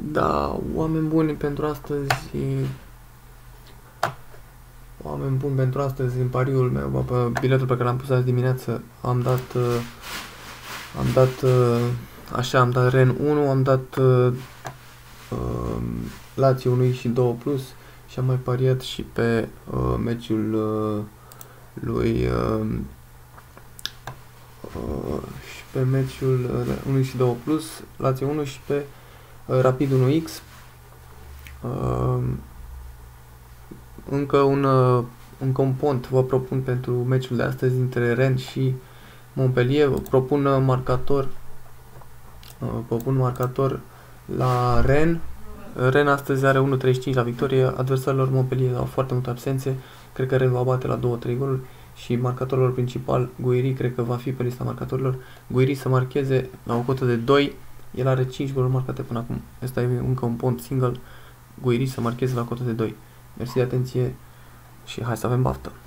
Da, oameni buni pentru astăzi. Oameni buni pentru astăzi, în pariul meu, pe biletul pe care l-am pus azi dimineață, am dat Ren 1, am dat Lazio 1 și 2 plus și am mai pariat și pe meciul lui și pe meciul 1 și 2 plus, Lazio 1 și pe Rapid 1x. Încă un pont vă propun pentru meciul de astăzi dintre Rennes și Montpellier. Vă propun marcator la Rennes. Rennes astăzi are 1.35 la victorie, adversarilor Montpellier au foarte multe absențe. Cred că Rennes va bate la 2-3 goluri și marcatorul principal, Guiri, cred că va fi pe lista marcatorilor. Guiri să marcheze la o cotă de 2, el are 5 goluri marcate până acum. Asta e încă un pont single, Guiri să marcheze la cotă de 2. Mersi de atenție și hai să avem baftă!